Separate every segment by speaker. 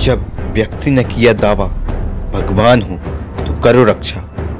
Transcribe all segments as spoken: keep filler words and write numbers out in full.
Speaker 1: जब व्यक्ति ने किया दावा भगवान हूँ तो करो रक्षा।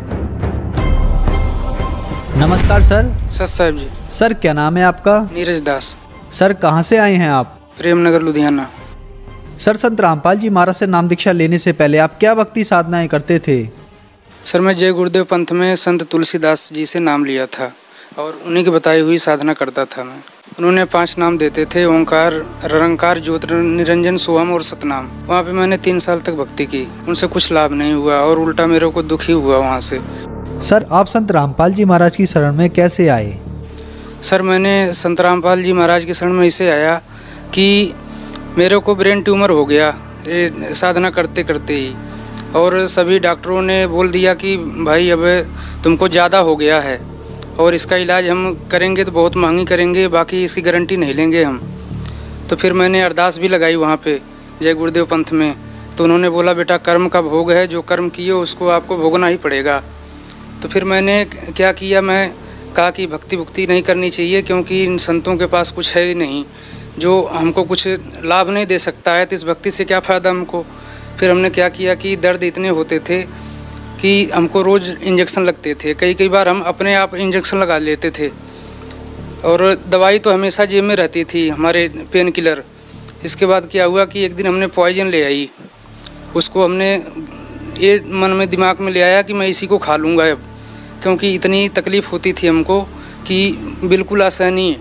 Speaker 2: नमस्कार सर।
Speaker 3: सर साहब जी।
Speaker 2: सर क्या नाम है आपका?
Speaker 3: नीरज दास।
Speaker 2: सर कहाँ से आए हैं आप?
Speaker 3: प्रेमनगर लुधियाना।
Speaker 2: सर संत रामपाल जी महाराज से नाम दीक्षा लेने से पहले आप क्या भक्ति साधनाएं करते थे?
Speaker 3: सर मैं जय गुरुदेव पंथ में संत तुलसीदास जी से नाम लिया था और उन्हीं की बताई हुई साधना करता था मैं। उन्होंने पांच नाम देते थे, ओंकार, निरंकार, ज्योति, निरंजन, सोहम और सतनाम। वहाँ पे मैंने तीन साल तक भक्ति की, उनसे कुछ लाभ नहीं हुआ और उल्टा मेरे को दुख ही हुआ वहाँ से।
Speaker 2: सर आप संत रामपाल जी महाराज की शरण में कैसे आए?
Speaker 3: सर मैंने संत रामपाल जी महाराज की शरण में इसे आया कि मेरे को ब्रेन ट्यूमर हो गया ये साधना करते करते ही, और सभी डॉक्टरों ने बोल दिया कि भाई अब तुमको ज़्यादा हो गया है और इसका इलाज हम करेंगे तो बहुत महंगी करेंगे, बाकी इसकी गारंटी नहीं लेंगे हम। तो फिर मैंने अरदास भी लगाई वहाँ पे जय गुरुदेव पंथ में। तो उन्होंने बोला बेटा कर्म का भोग है, जो कर्म किए उसको आपको भोगना ही पड़ेगा। तो फिर मैंने क्या किया, मैं कहा कि भक्ति भुक्ति नहीं करनी चाहिए क्योंकि इन संतों के पास कुछ है ही नहीं जो हमको कुछ लाभ नहीं दे सकता है, तो इस भक्ति से क्या फ़ायदा हमको। फिर हमने क्या किया कि दर्द इतने होते थे कि हमको रोज़ इंजेक्शन लगते थे, कई कई बार हम अपने आप इंजेक्शन लगा लेते थे और दवाई तो हमेशा जेब में रहती थी हमारे, पेन किलर। इसके बाद क्या हुआ कि एक दिन हमने पॉइजन ले आई, उसको हमने ये मन में दिमाग में ले आया कि मैं इसी को खा लूँगा अब, क्योंकि इतनी तकलीफ़ होती थी हमको कि बिल्कुल असहनीय।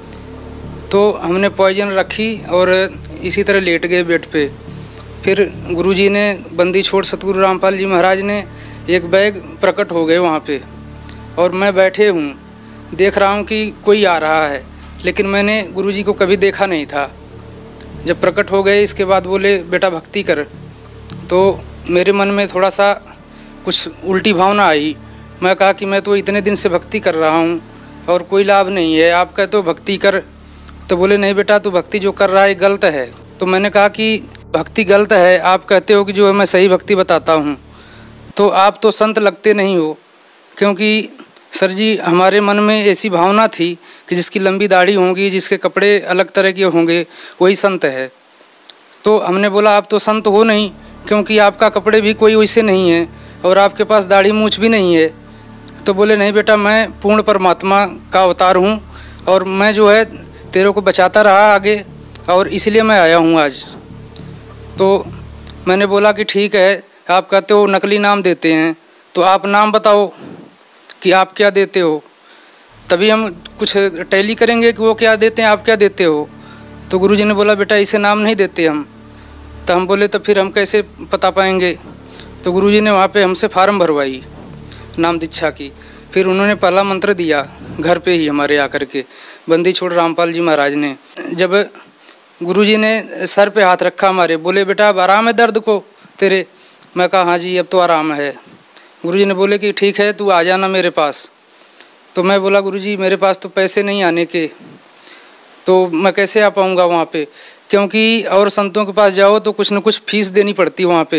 Speaker 3: तो हमने पॉइजन रखी और इसी तरह लेट गए बेड पे। फिर गुरुजी ने, बंदी छोड़ सतगुरु रामपाल जी महाराज ने एक बैग प्रकट हो गए वहाँ पे, और मैं बैठे हूँ देख रहा हूँ कि कोई आ रहा है, लेकिन मैंने गुरुजी को कभी देखा नहीं था। जब प्रकट हो गए इसके बाद बोले बेटा भक्ति कर, तो मेरे मन में थोड़ा सा कुछ उल्टी भावना आई। मैं कहा कि मैं तो इतने दिन से भक्ति कर रहा हूँ और कोई लाभ नहीं है, आप कहते हो भक्ति कर। तो बोले नहीं बेटा तू भक्ति जो कर रहा है गलत है। तो मैंने कहा कि भक्ति गलत है, आप कहते हो कि जो है मैं सही भक्ति बताता हूँ, तो आप तो संत लगते नहीं हो। क्योंकि सर जी हमारे मन में ऐसी भावना थी कि जिसकी लंबी दाढ़ी होगी, जिसके कपड़े अलग तरह के होंगे, वही संत है। तो हमने बोला आप तो संत हो नहीं, क्योंकि आपका कपड़े भी कोई वैसे नहीं है और आपके पास दाढ़ी मूँछ भी नहीं है। तो बोले नहीं बेटा मैं पूर्ण परमात्मा का अवतार हूँ और मैं जो है तेरे को बचाता रहा आगे, और इसलिए मैं आया हूँ आज। तो मैंने बोला कि ठीक है, आप कहते हो नकली नाम देते हैं, तो आप नाम बताओ कि आप क्या देते हो, तभी हम कुछ टैली करेंगे कि वो क्या देते हैं आप क्या देते हो। तो गुरुजी ने बोला बेटा इसे नाम नहीं देते हम। तो हम बोले तो फिर हम कैसे पता पाएंगे। तो गुरुजी ने वहाँ पे हमसे फार्म भरवाई नाम दीक्षा की। फिर उन्होंने पहला मंत्र दिया घर पे ही हमारे आकर के, बंदी छोड़ रामपाल जी महाराज ने। जब गुरुजी ने सर पे हाथ रखा हमारे, बोले बेटा अब आराम है दर्द को तेरे? मैं कहा हाँ जी अब तो आराम है। गुरुजी ने बोले कि ठीक है तू आ जाना मेरे पास। तो मैं बोला गुरुजी मेरे पास तो पैसे नहीं आने के, तो मैं कैसे आ पाऊँगा वहाँ पे, क्योंकि और संतों के पास जाओ तो कुछ न कुछ फीस देनी पड़ती वहाँ पे।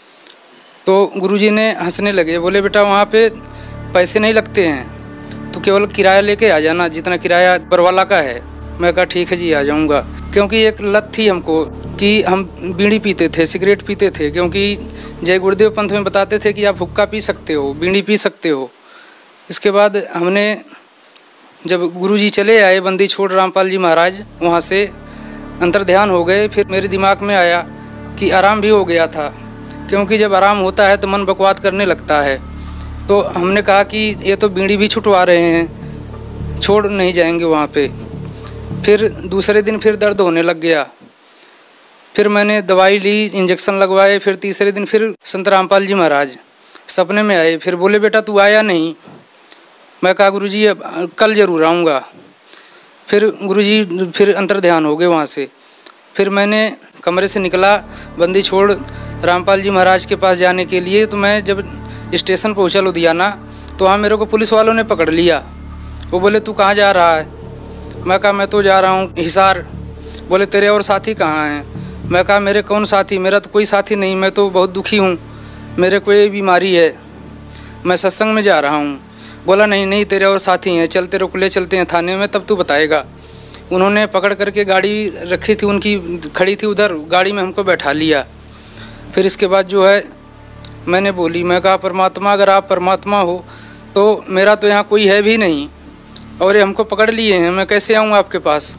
Speaker 3: तो गुरुजी ने हंसने लगे, बोले बेटा वहाँ पे पैसे नहीं लगते हैं, तो केवल किराया लेके आ जाना जितना किराया बरवाला का है। मैं कहा ठीक है जी आ जाऊँगा। क्योंकि एक लत थी हमको कि हम बीड़ी पीते थे, सिगरेट पीते थे, क्योंकि जय गुरुदेव पंथ में बताते थे कि आप हुक्का पी सकते हो, बीड़ी पी सकते हो। इसके बाद हमने जब गुरुजी चले आए बंदी छोड़ रामपाल जी महाराज, वहाँ से अंतर ध्यान हो गए। फिर मेरे दिमाग में आया कि आराम भी हो गया था, क्योंकि जब आराम होता है तो मन बकवाद करने लगता है। तो हमने कहा कि ये तो बीड़ी भी छुटवा रहे हैं, छोड़ नहीं जाएंगे वहाँ पे। फिर दूसरे दिन फिर दर्द होने लग गया, फिर मैंने दवाई ली, इंजेक्शन लगवाए। फिर तीसरे दिन फिर संत रामपाल जी महाराज सपने में आए, फिर बोले बेटा तू आया नहीं। मैं कहा गुरुजी अब कल ज़रूर आऊँगा। फिर गुरुजी फिर अंतर ध्यान हो गए वहाँ से। फिर मैंने कमरे से निकला बंदी छोड़ रामपाल जी महाराज के पास जाने के लिए। तो मैं जब स्टेशन पहुँचा लुधियाना, तो वहाँ मेरे को पुलिस वालों ने पकड़ लिया। वो बोले तू कहाँ जा रहा है? मैं कहा मैं तो जा रहा हूँ हिसार। बोले तेरे और साथी कहाँ हैं? मैं कहा मेरे कौन साथी, मेरा तो कोई साथी नहीं, मैं तो बहुत दुखी हूँ, मेरे को ये बीमारी है, मैं सत्संग में जा रहा हूँ। बोला नहीं नहीं तेरे और साथी हैं, चल तेरे को ले चलते हैं थाने में, तब तू बताएगा। उन्होंने पकड़ करके गाड़ी रखी थी उनकी, खड़ी थी उधर, गाड़ी में हमको बैठा लिया फिर इसके बाद जो है मैंने बोली, मैं कहा परमात्मा अगर आप परमात्मा हो तो मेरा तो यहाँ कोई है भी नहीं और ये हमको पकड़ लिए हैं, मैं कैसे आऊँ आपके पास।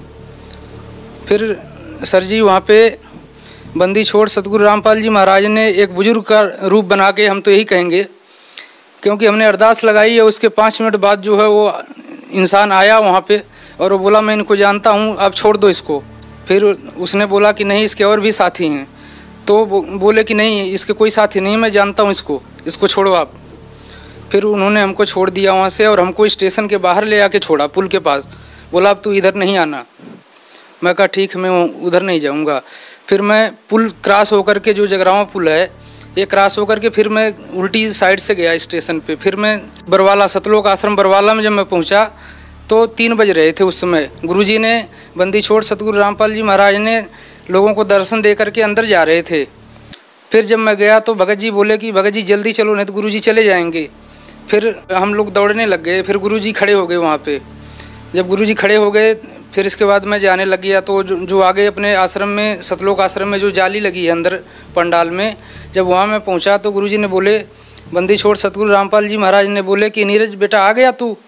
Speaker 3: फिर सर जी वहाँ पे बंदी छोड़ सतगुरु रामपाल जी महाराज ने एक बुजुर्ग का रूप बना के, हम तो यही कहेंगे, क्योंकि हमने अरदास लगाई है, उसके पाँच मिनट बाद जो है वो इंसान आया वहाँ पे और वो बोला मैं इनको जानता हूँ, आप छोड़ दो इसको। फिर उसने बोला कि नहीं इसके और भी साथी हैं, तो बोले कि नहीं इसके कोई साथी नहीं, मैं जानता हूँ इसको, इसको छोड़ो आप। फिर उन्होंने हमको छोड़ दिया वहाँ से और हमको स्टेशन के बाहर ले आके छोड़ा पुल के पास, बोला अब तू इधर नहीं आना। मैं कहा ठीक मैं उधर नहीं जाऊँगा। फिर मैं पुल क्रॉस होकर के, जो जगरावां पुल है ये क्रॉस होकर के फिर मैं उल्टी साइड से गया स्टेशन पे। फिर मैं बरवाला, सतलोक आश्रम बरवाला में जब मैं पहुंचा तो तीन बज रहे थे उस समय। गुरुजी ने, बंदी छोड़ सतगुरु रामपाल जी महाराज ने लोगों को दर्शन दे करके अंदर जा रहे थे। फिर जब मैं गया तो भगत जी बोले कि भगत जी जल्दी चलो नहीं तो गुरुजी चले जाएंगे। फिर हम लोग दौड़ने लग गए। फिर गुरुजी खड़े हो गए वहाँ पे। जब गुरुजी खड़े हो गए फिर इसके बाद मैं जाने लग गया। तो जो, जो आगे अपने आश्रम में, सतलोक आश्रम में जो जाली लगी है अंदर पंडाल में, जब वहाँ मैं पहुँचा तो गुरुजी ने बोले, बंदी छोड़ सतगुरु रामपाल जी महाराज ने बोले कि नीरज बेटा आ गया तू।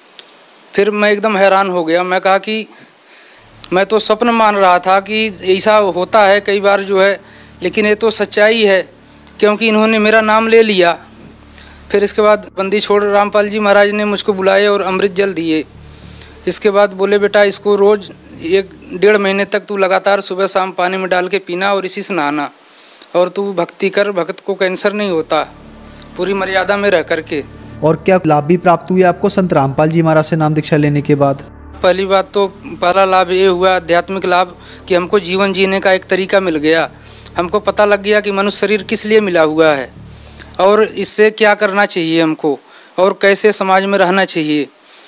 Speaker 3: फिर मैं एकदम हैरान हो गया। मैं कहा कि मैं तो स्वप्न मान रहा था कि ऐसा होता है कई बार जो है, लेकिन ये तो सच्चाई है क्योंकि इन्होंने मेरा नाम ले लिया। फिर इसके बाद बंदी छोड़ रामपाल जी महाराज ने मुझको बुलाए और अमृत जल दिए। इसके बाद बोले बेटा इसको रोज़ एक डेढ़ महीने तक तू लगातार सुबह शाम पानी में डाल के पीना और इसी से नहाना, और तू भक्ति कर, भक्त को कैंसर नहीं होता, पूरी मर्यादा में रह करके।
Speaker 2: और क्या लाभ भी प्राप्त हुए आपको संत रामपाल जी महाराज से नाम दीक्षा लेने के बाद?
Speaker 3: पहली बात तो पहला लाभ ये हुआ आध्यात्मिक लाभ कि हमको जीवन जीने का एक तरीका मिल गया। हमको पता लग गया कि मनुष्य शरीर किस लिए मिला हुआ है और इससे क्या करना चाहिए हमको और कैसे समाज में रहना चाहिए।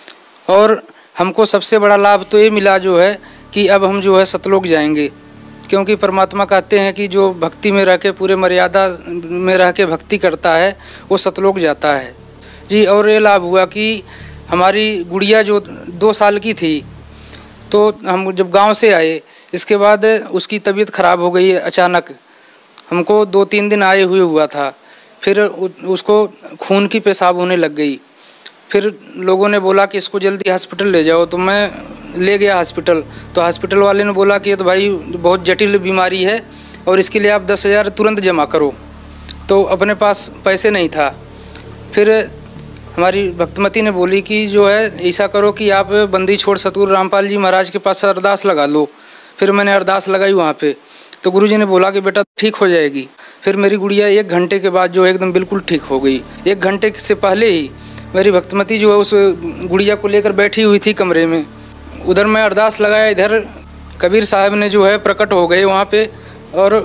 Speaker 3: और हमको सबसे बड़ा लाभ तो ये मिला जो है कि अब हम जो है सतलोक जाएंगे, क्योंकि परमात्मा कहते हैं कि जो भक्ति में रह के, पूरे मर्यादा में रह के भक्ति करता है वो सतलोक जाता है जी। और ये लाभ हुआ कि हमारी गुड़िया जो दो साल की थी, तो हम जब गांव से आए इसके बाद उसकी तबीयत ख़राब हो गई अचानक। हमको दो तीन दिन आए हुए हुआ था। फिर उसको खून की पेशाब होने लग गई। फिर लोगों ने बोला कि इसको जल्दी हॉस्पिटल ले जाओ, तो मैं ले गया हॉस्पिटल। तो हॉस्पिटल वाले ने बोला कि ये तो भाई बहुत जटिल बीमारी है और इसके लिए आप दस हज़ार तुरंत जमा करो। तो अपने पास पैसे नहीं था। फिर हमारी भक्तमती ने बोली कि जो है ऐसा करो कि आप बंदी छोड़ सतगुरु रामपाल जी महाराज के पास अरदास लगा लो। फिर मैंने अरदास लगाई वहाँ पे, तो गुरुजी ने बोला कि बेटा ठीक हो जाएगी। फिर मेरी गुड़िया एक घंटे के बाद जो है एकदम बिल्कुल ठीक हो गई। एक घंटे से पहले ही मेरी भक्तमती जो है उस गुड़िया को लेकर बैठी हुई थी कमरे में। उधर मैं अरदास लगाया, इधर कबीर साहब ने जो है प्रकट हो गए वहाँ पे और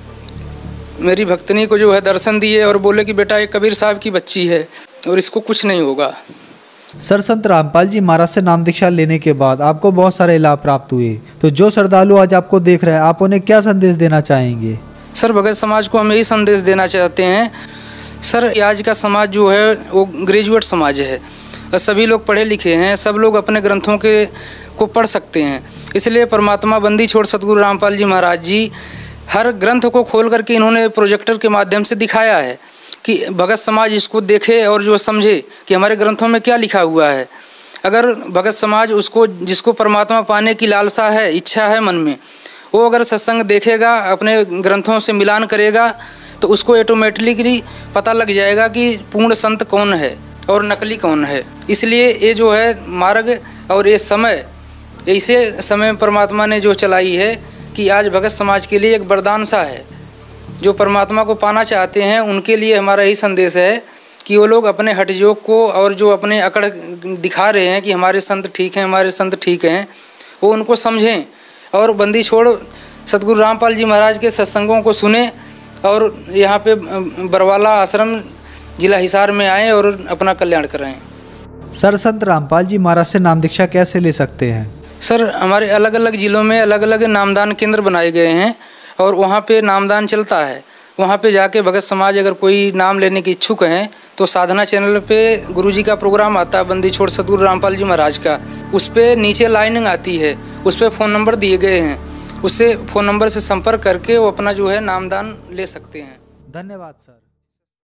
Speaker 3: मेरी भक्तनी को जो है दर्शन दिए और बोले कि बेटा ये कबीर साहब की बच्ची है और इसको कुछ नहीं होगा।
Speaker 2: सर, संत रामपाल जी महाराज से नाम दीक्षा लेने के बाद आपको बहुत सारे लाभ प्राप्त हुए, तो जो श्रद्धालु आज आपको देख रहे हैं आप उन्हें क्या संदेश देना चाहेंगे?
Speaker 3: सर, भगत समाज को हम यही संदेश देना चाहते हैं। सर, आज का समाज जो है वो ग्रेजुएट समाज है, सभी लोग पढ़े लिखे हैं, सब लोग अपने ग्रंथों के को पढ़ सकते हैं। इसलिए परमात्मा बंदी छोड़ सतगुरु रामपाल जी महाराज जी हर ग्रंथ को खोल करके इन्होंने प्रोजेक्टर के माध्यम से दिखाया है कि भगत समाज इसको देखे और जो समझे कि हमारे ग्रंथों में क्या लिखा हुआ है। अगर भगत समाज उसको, जिसको परमात्मा पाने की लालसा है, इच्छा है मन में, वो अगर सत्संग देखेगा, अपने ग्रंथों से मिलान करेगा, तो उसको ऑटोमेटिकली पता लग जाएगा कि पूर्ण संत कौन है और नकली कौन है। इसलिए ये जो है मार्ग और ये समय, ऐसे समय परमात्मा ने जो चलाई है कि आज भगत समाज के लिए एक वरदान सा है। जो परमात्मा को पाना चाहते हैं उनके लिए हमारा यही संदेश है कि वो लोग अपने हठयोग को और जो अपने अकड़ दिखा रहे हैं कि हमारे संत ठीक हैं, हमारे संत ठीक हैं, वो उनको समझें और बंदी छोड़ सतगुरु रामपाल जी महाराज के सत्संगों को सुने और यहाँ पे बरवाला आश्रम जिला हिसार में आएँ और अपना कल्याण कराएं।
Speaker 2: सर, संत रामपाल जी महाराज से नाम दीक्षा कैसे ले सकते हैं?
Speaker 3: सर, हमारे अलग अलग ज़िलों में अलग अलग नामदान केंद्र बनाए गए हैं और वहाँ पे नामदान चलता है। वहाँ पे जाके भगत समाज अगर कोई नाम लेने के इच्छुक हैं तो साधना चैनल पे गुरुजी का प्रोग्राम आता है बंदी छोड़ सतगुरु रामपाल जी महाराज का, उस पर नीचे लाइनिंग आती है, उस पर फ़ोन नंबर दिए गए हैं, उससे फ़ोन नंबर से संपर्क करके वो अपना जो है नामदान ले सकते हैं।
Speaker 2: धन्यवाद सर।